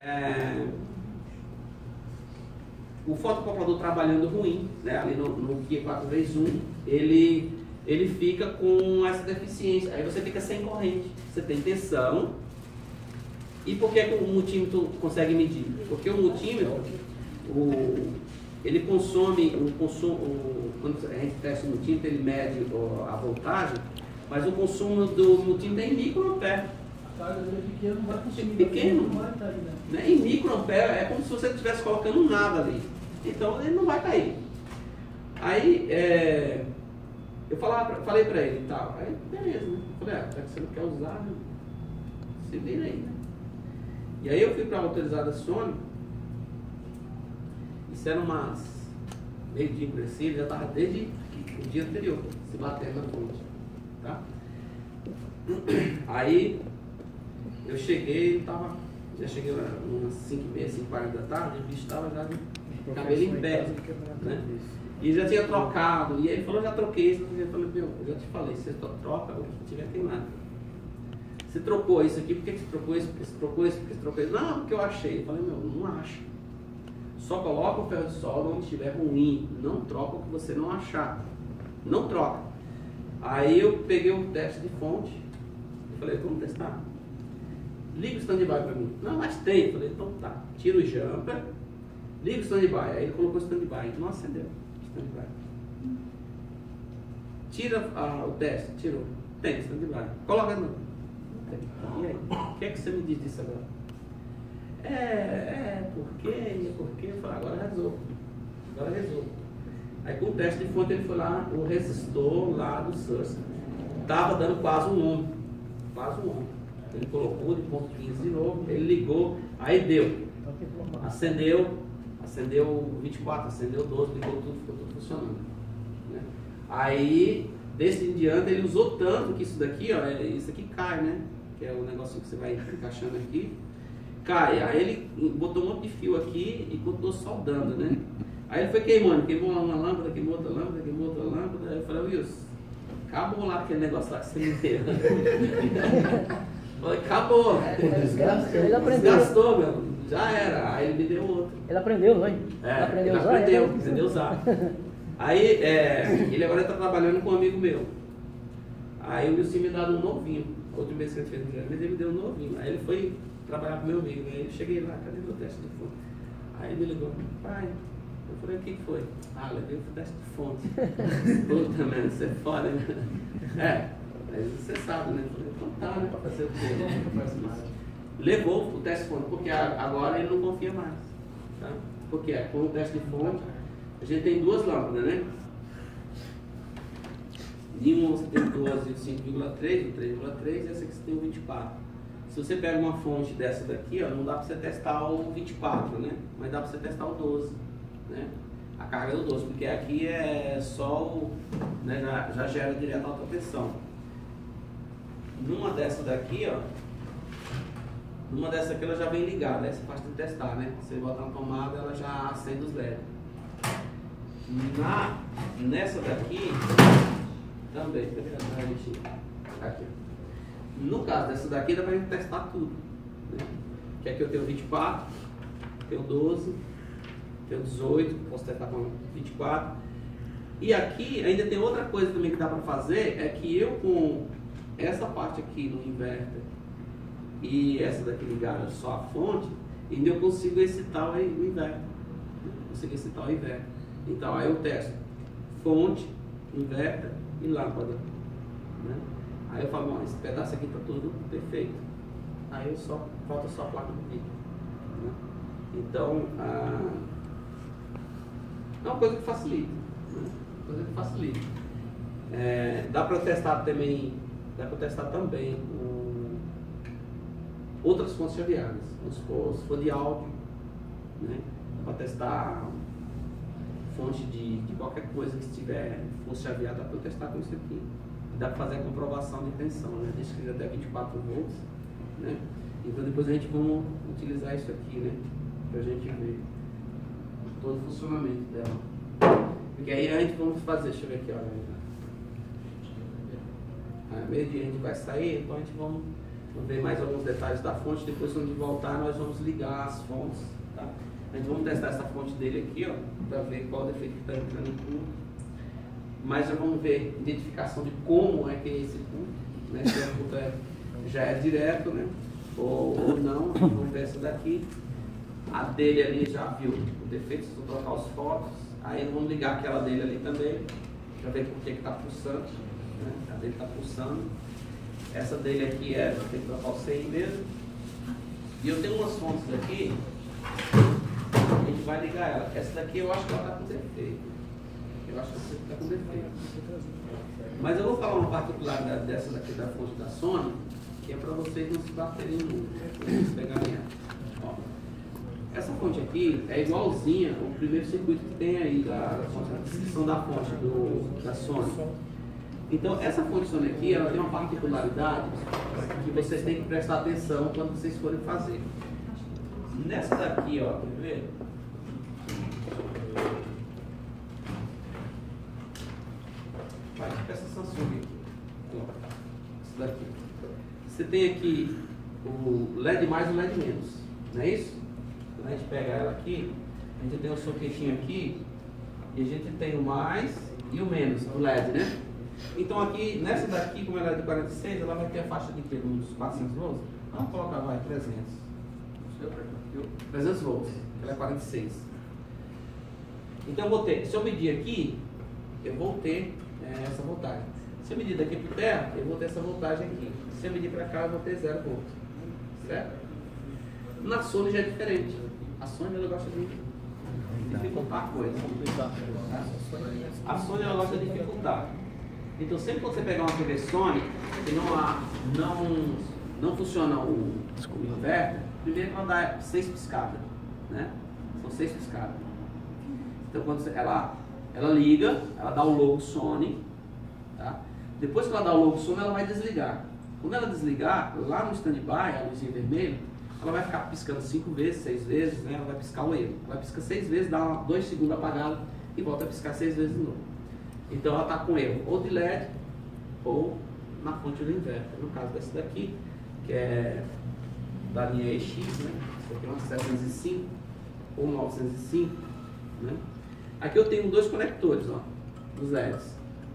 O fotocoplador trabalhando ruim, né, ali no Kia 4x1, ele fica com essa deficiência. Aí você fica sem corrente, você tem tensão. E por que o multímetro consegue medir? Porque o multímetro, ele consome, quando a gente testa o multímetro, ele mede a voltagem, mas o consumo do multímetro é em microampere. A carga dele é pequena, não vai consumir. Pequeno, não vai cair, né? Em microampere é como se você estivesse colocando nada ali. Então ele não vai cair. Aí eu falei pra ele e tal. Aí beleza, né? Eu falei, já que você não quer usar, né? Se vira aí, né? E aí eu fui para a autorizada Sony. Isso era umas meio-dia por assim, ele já estava desde o dia anterior, se batendo na fonte. Tá? Aí eu cheguei, já cheguei umas 5h30, 5h40 da tarde, o bicho estava já de cabelo em pé, né? E já tinha trocado, e aí ele falou, já troquei isso. Eu falei, meu, eu já te falei, você troca o que tiver queimado. Você trocou isso aqui, por que você trocou isso? Porque você trocou isso? Porque você trocou isso? Não, porque eu achei. Eu falei, meu, não acha. Só coloca o ferro de solda onde estiver ruim. Não troca o que você não achar. Não troca. Aí eu peguei o teste de fonte. Eu falei, vamos testar? Liga o stand-by para mim. Não, mas tem. Eu falei, então tá. Tira o jumper. Liga o stand-by. Aí ele colocou o stand-by. Não acendeu. Stand-by. Tira o teste. Tirou. Tem stand-by. Coloca de novo. E aí? O que é que você me diz disso agora? Porque eu falei, agora resolvo. Aí com o teste de fonte ele foi lá, o resistor lá do Source estava dando quase um ohm. Ele colocou de ponto 15 de novo, ele ligou, aí deu. Acendeu 24, acendeu 12, ligou tudo, ficou tudo funcionando. Né? Aí, desse em diante, ele usou tanto que isso daqui, ó, isso aqui cai, né? Que é o negocinho que você vai encaixando aqui, cai. Aí ele botou um monte de fio aqui e continuou soldando, né? Aí ele foi queimou uma lâmpada, queimou outra lâmpada, queimou outra lâmpada. Aí eu falei, Wilson, acabou lá aquele negócio lá que você me deu. Falei, acabou. Ele aprendeu. Desgastou, meu. Já era. Aí ele me deu outro. Ele aprendeu, não é? Ele aprendeu a usar. Aí ele agora está trabalhando com um amigo meu. Aí o Wilson me deu um novinho. Outro mês que ele fez, ele me deu um novinho. Aí ele foi trabalhar com meu amigo. Aí eu cheguei lá, cadê meu teste de fonte? Aí ele ligou, pai. Eu falei, o que foi? Ah, levei o teste de fonte. Puta, mano, você é foda, né? Aí você sabe, né? Eu falei, então tá, né? Pra fazer o quê? Levou o teste de fonte, porque agora ele não confia mais. Tá? Porque com o teste de fonte, a gente tem duas lâmpadas, né? De um você tem 12, 5,3, o 3,3 e essa aqui você tem o 24. Se você pega uma fonte dessa daqui, ó, não dá para você testar o 24, né? Mas dá para você testar o 12, né? A carga do 12, porque aqui é só o, né, já gera direto a alta tensão. Numa dessa daqui, ó, numa dessa aqui ela já vem ligada, essa é fácil de testar, né? Você bota na tomada, ela já acende os LEDs. Nessa daqui também, aqui. No caso dessa daqui, dá pra gente testar tudo, né? Que aqui eu tenho 24, tenho 12, tenho 18, posso testar com 24. E aqui ainda tem outra coisa também que dá pra fazer, é que eu com essa parte aqui no inverter e essa daqui ligada só a fonte, ainda eu consigo excitar o inverter. Então aí eu testo fonte, inverter e lâmpada, né? Aí eu falo, esse pedaço aqui tá tudo perfeito. Aí falta só a placa do vídeo, né? Então é uma coisa que facilita, né? Dá para testar também outras fontes chaveadas. Se for de áudio, né? Dá para testar fonte de qualquer coisa que estiver fosse chaveada, dá para testar com isso aqui. Dá para fazer a comprovação de tensão, né? Deixa que até 24 volts, né? Então depois a gente vai utilizar isso aqui, né? Para a gente ver todo o funcionamento dela. Porque aí a gente vamos fazer, deixa eu ver aqui, olha. Meio-dia a gente vai sair, então a gente vamos Vamos ver mais alguns detalhes da fonte. Depois, quando a gente voltar, nós vamos ligar as fontes. Tá? A gente vamos testar essa fonte dele aqui, ó, para ver qual o defeito que está entrando em curto. Mas já vamos ver identificação de como é que é esse curto, né? Se o curto já é direto, né? Ou não. Vamos ver essa daqui. A dele ali já viu o defeito, se eu trocar os focos. Aí vamos ligar aquela dele ali também, para ver por que está pulsando. Né? A dele está pulsando. Essa dele aqui tem que trocar o CI mesmo. E eu tenho umas fontes aqui, a gente vai ligar ela. Essa daqui eu acho que ela está com defeito. Eu acho que essa está com defeito. Mas eu vou falar uma particularidade dessa daqui da fonte da Sony, que é para vocês não se baterem no pegarem ela. Ó, essa fonte aqui é igualzinha ao primeiro circuito que tem aí da descrição da fonte da Sony. Então, essa fonte Sony aqui, ela tem uma particularidade que vocês têm que prestar atenção quando vocês forem fazer. Nessa daqui, ó, quer ver? Vai com essa Samsung aqui. Essa daqui. Você tem aqui o LED mais e o LED menos, não é isso? Quando a gente pega ela aqui, a gente tem um soquetinho aqui e a gente tem o mais e o menos do LED, né? Então aqui, nessa daqui, como ela é de 46, ela vai ter a faixa de quê? Uns 400 volts? Vamos colocar, vai, 300. 300 volts, ela é 46. Então eu vou ter, se eu medir aqui, eu vou ter essa voltagem. Se eu medir daqui para terra, eu vou ter essa voltagem aqui. Se eu medir para cá, eu vou ter 0 volts. Certo? Na Sony já é diferente. A Sony ela gosta de dificultar a coisa. A Sony ela gosta de dificultar. Então sempre que você pegar uma TV Sony e não funciona o inverter, primeiro ela dá 6 piscadas, né? São 6 piscadas. Então quando ela liga, ela dá o logo Sony, tá? Depois que ela dá o logo Sony, ela vai desligar. Quando ela desligar, lá no standby, a luzinha vermelha, ela vai ficar piscando 5 vezes, 6 vezes, né? Ela vai piscar o erro. Ela pisca 6 vezes, dá 2 segundos apagado e volta a piscar 6 vezes de novo. Então ela está com erro ou de LED ou na fonte do inverter. No caso dessa daqui, que é da linha EX, né? Essa aqui é uma 705 ou 905, né? Aqui eu tenho 2 conectores, ó, dos LEDs.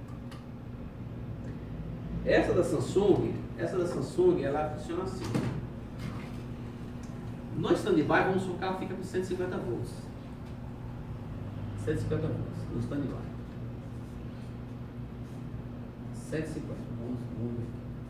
Essa da Samsung, ela funciona assim. No standby, vamos supor que ela fica com 150 volts. 150 volts no standby. 150, vamos ver.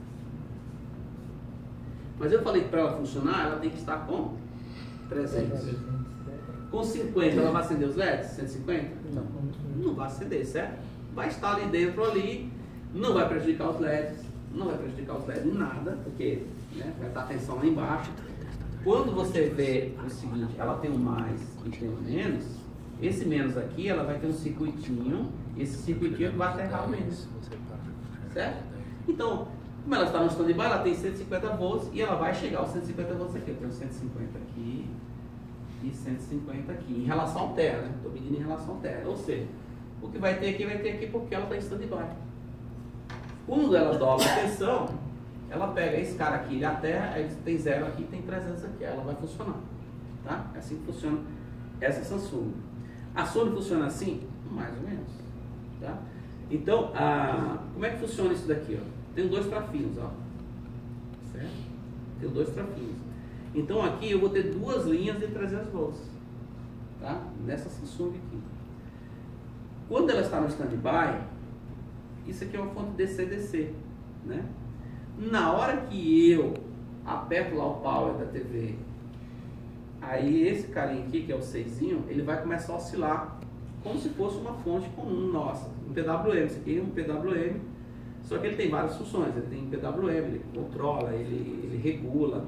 Mas eu falei que para ela funcionar, ela tem que estar com 300. Com 50, ela vai acender os LEDs? 150? Não vai acender, certo? Vai estar ali dentro, ali, não vai prejudicar os LEDs, em nada, porque né, vai estar a tensão lá embaixo. Quando você vê o seguinte, ela tem um mais e tem um menos, esse menos aqui, ela vai ter um circuitinho, esse circuitinho vai aterrar o menos. Certo? Então, como ela está no standby, ela tem 150 volts e ela vai chegar aos 150 volts aqui. Eu tenho 150 aqui e 150 aqui, em relação ao terra, né? Estou medindo em relação ao terra. Ou seja, o que vai ter aqui porque ela está em standby. Quando ela dobra a tensão, ela pega esse cara aqui, ele aterra, aí tem 0 aqui, tem 300 aqui, ela vai funcionar. Tá? É assim que funciona essa Samsung. A Sony funciona assim? Mais ou menos. Tá? Então, como é que funciona isso daqui? Ó? Tem 2 trafinhos, ó. Certo? Tem 2 trafinhos. Então aqui eu vou ter 2 linhas de 300 volts. Tá? Nessa Samsung aqui. Quando ela está no standby, isso aqui é uma fonte DC-DC, né? Na hora que eu aperto lá o power da TV, aí esse carinha aqui, que é o 6zinho, ele vai começar a oscilar como se fosse uma fonte comum nossa, um PWM. Esse aqui é um PWM, só que ele tem várias funções. Ele tem PWM, ele controla, ele regula,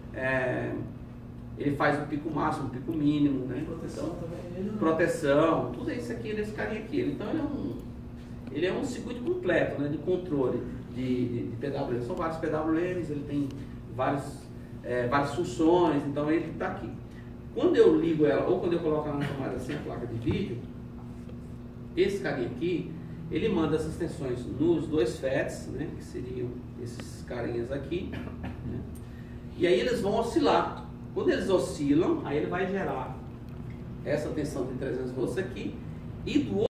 ele faz o pico máximo, o pico mínimo, né? Proteção também. Proteção, tudo isso aqui desse carinha aqui. Então ele é um circuito completo, né, de controle de PWM. São vários PWMs, ele tem várias funções, então ele está aqui. Quando eu ligo ela, ou quando eu coloco ela na tomada sem a placa de vídeo, esse carinha aqui, ele manda essas tensões nos 2 FETs, né, que seriam esses carinhas aqui, né? E aí eles vão oscilar. Quando eles oscilam, aí ele vai gerar essa tensão de 300 volts aqui, e do